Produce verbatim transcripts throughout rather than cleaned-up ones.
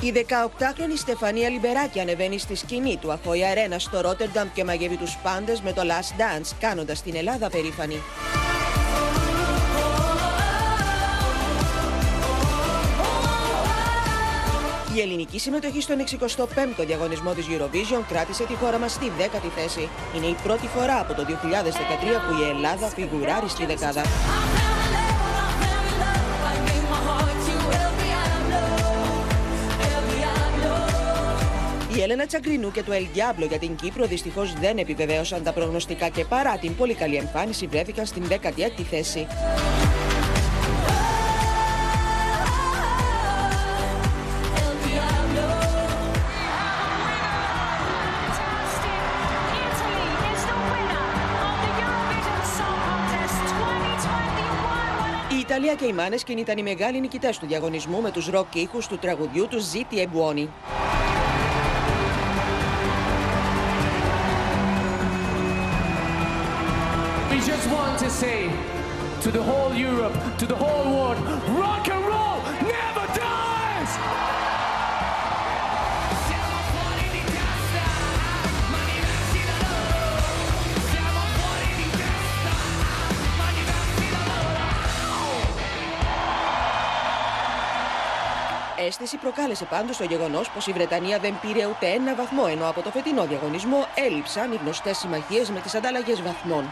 Η δεκαοκτάχρονη Στεφανία Λιμπεράκη ανεβαίνει στη σκηνή του Ahoy Arena στο Ρότερνταμ και μαγεύει τους πάντες με το Last Dance, κάνοντας την Ελλάδα περήφανη. Η ελληνική συμμετοχή στον εξηκοστό πέμπτο διαγωνισμό της Eurovision κράτησε τη χώρα μας στη δέκατη θέση. Είναι η πρώτη φορά από το δύο χιλιάδες δεκατρία που η Ελλάδα φιγουράρει στη δεκάδα. Η Έλενα Τσαγκρινού και το El Diablo για την Κύπρο δυστυχώς δεν επιβεβαίωσαν τα προγνωστικά και παρά την πολύ καλή εμφάνιση βρέθηκαν στην δέκατη έκτη θέση. Η Ιταλία και οι Måneskin ήταν οι μεγάλοι νικητές του διαγωνισμού με τους ροκ ήχους του τραγουδιού του Ziti e Buoni. We just want to say to the whole Europe, to the whole world, rock and roll never dies! Αίσθηση προκάλεσε πάντως το γεγονός πως η Βρετανία δεν πήρε ούτε ένα βαθμό, ενώ από το φετινό διαγωνισμό έλειψαν οι γνωστές συμμαχίες με τις ανταλλαγές βαθμών.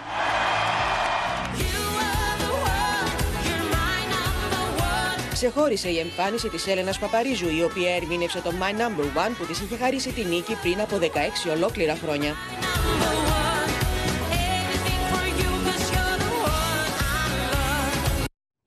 Ξεχώρισε η εμφάνιση της Έλενας Παπαρίζου, η οποία ερμήνευσε το My Number One που της είχε χαρίσει τη νίκη πριν από δεκαέξι ολόκληρα χρόνια.